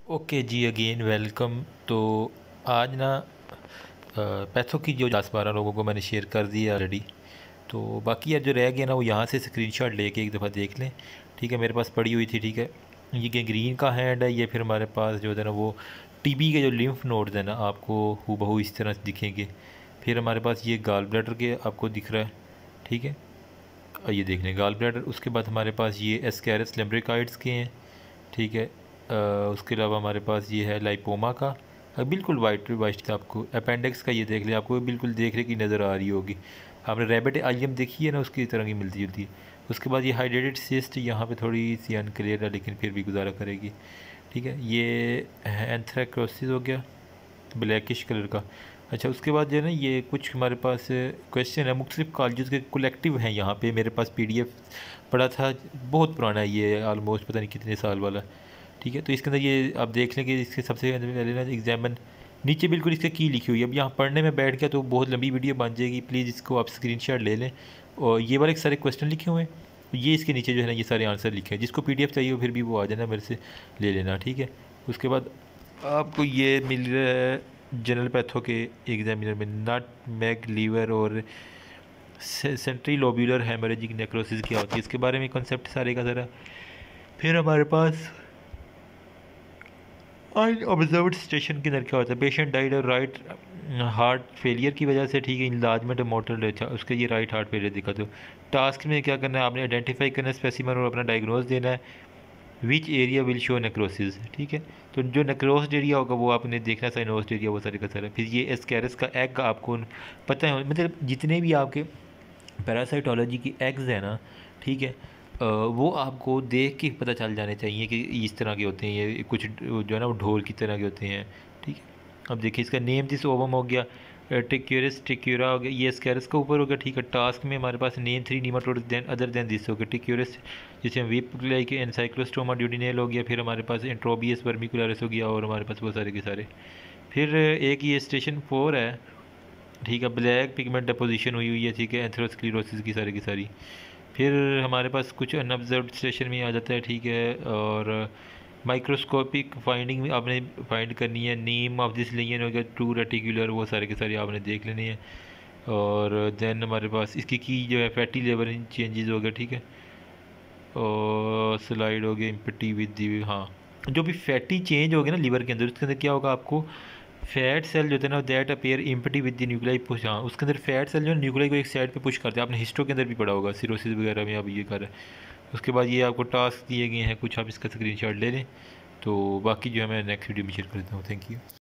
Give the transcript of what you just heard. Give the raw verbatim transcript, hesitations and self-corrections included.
Okay जी, again welcome. तो आज ना पैथो की जो दस बारह लोगों को मैंने शेयर कर दिया ऑलरेडी। तो बाकी यार जो रह गया ना वो यहाँ से स्क्रीनशॉट लेके एक दफ़ा देख लें। ठीक है, मेरे पास पड़ी हुई थी। ठीक है, ये गैंग्रीन का हैंड है। ये फिर हमारे पास जो है ना वो टीबी के जो लिम्फ नोड्स हैं ना आपको हूबहू इस तरह से दिखेंगे। फिर हमारे पास ये गाल ब्लैडर के आपको दिख रहा है। ठीक है, और ये देख लें गाल ब्लैडर। उसके बाद हमारे पास ये एस्कैरस लेम्ब्रिकाइड्स के हैं। ठीक है, अ, उसके अलावा हमारे पास ये है लाइपोमा का। अ, बिल्कुल वाइट वाइट आपको अपेंडिक्स का ये देख लें, आपको बिल्कुल देखने की नज़र आ रही होगी। आपने रैबिट आइलम देखी है ना, उसकी तरह की मिलती जुलती है। उसके बाद ये हाइड्रेटेड सिस्ट यहाँ पे थोड़ी सी अनक्लियर है लेकिन फिर भी गुजारा करेगी। ठीक है, ये एंथ्रेक्रोसिस हो गया ब्लैकिश कलर का। अच्छा, उसके बाद जो है ना ये कुछ हमारे पास क्वेश्चन है मुख्तलिफ कॉलेज के कलेक्टिव हैं। यहाँ पे मेरे पास पीडीएफ पड़ा था, बहुत पुराना है ये, आलमोस्ट पता नहीं कितने साल वाला। ठीक है, तो इसके अंदर ये आप देख लें कि इसके सबसे पहले ना एग्जामन नीचे बिल्कुल इसके की लिखी हुई है। अब यहाँ पढ़ने में बैठ गया तो बहुत लंबी वीडियो बन जाएगी, प्लीज़ इसको आप स्क्रीनशॉट ले लें। और ये वाले सारे क्वेश्चन लिखे हुए हैं, ये इसके नीचे जो है ना ये सारे आंसर लिखे हैं। जिसको पीडीएफ चाहिए हो फिर भी वो आ जाना मेरे से ले लेना। ठीक है, उसके बाद आपको ये मिल रहा है जनरल पैथो के एग्जामिनर में नट मैग लीवर और सेंट्री लोब्यूलर हेमरेजिक नेक्रोसिस क्या होती है, इसके बारे में कॉन्सेप्ट सारे का ज़रा। फिर हमारे पास ऑब्जर्व्ड स्टेशन के अंदर क्या होता है, पेशेंट डाइड और राइट हार्ट फेलियर की वजह से। ठीक है, इलाजमेंट मोटर अच्छा उसके ये राइट हार्ट फेलियर दिखा। तो टास्क में क्या करना है, आपने आइडेंटिफाई करना है स्पेसिमन और अपना डायग्नोज देना है। Which area will show necrosis. ठीक है, तो जो नेक्रोस्ड एरिया होगा वो आपने देखना, साइनोस्ड एरिया वो सारे का सारा। फिर ये एस्कैरस का एग आपको पता है, मतलब जितने भी आपके पैरासाइटोलॉजी की एग्स हैं ना, ठीक है, अ, वो आपको देख के पता चल जाने चाहिए कि इस तरह के होते हैं। ये कुछ जो है ना वो ढोल की तरह के होते हैं। ठीक है, अब देखिए इसका नेम दिस ओवम हो गया, टिक्यूरस टिक्यूरा हो गया, ये स्कैरस का ऊपर हो गया। ठीक है, टास्क में हमारे पास name three nematode then other than this हो गया टिक्यूरस, जिसे हम वीप लाइक एनसाइक्लोस्टोमा ड्यूडिनेल हो गया। फिर हमारे पास इंट्रोबियस वर्मिकुलरिस हो गया और हमारे पास वो सारे के सारे। फिर एक ये स्टेशन फोर है। ठीक है, ब्लैक पिगमेंट डिपोजिशन हुई हुई है। ठीक है, एंथ्रोस्क्लेरोसिस की सारी की सारी। फिर हमारे पास कुछ अनऑब्जर्व्ड स्टेशन में आ जाता है। ठीक है, और माइक्रोस्कोपिक फाइंडिंग आपने फाइंड करनी है। नेम ऑफ दिस लेजन हो गया ट्रू रेटिकुलर, वो सारे के सारे आपने देख लेने हैं। और देन हमारे पास इसकी की जो है फैटी लेवर चेंजेस हो गया। ठीक है, और स्लाइड हो गया इम्पटी विद दी, हाँ जो भी फैटी चेंज हो गया ना लिवर के अंदर, उसके अंदर क्या होगा, आपको फैट सेल जो होते हैं ना that appear empty with the nuclei push, हाँ उसके अंदर फैट सेल जो है न्यूक्लियाई को एक साइड पे पुश करते हैं। आपने हिस्टो के अंदर भी पढ़ा होगा सिरोसिस वगैरह में, अब ये कर रहा है। उसके बाद ये आपको टास्क दिए गए हैं कुछ, आप इसका स्क्रीनशॉट ले लें। तो बाकी जो है मैं नेक्स्ट वीडियो में शेयर करता हूँ। Thank you.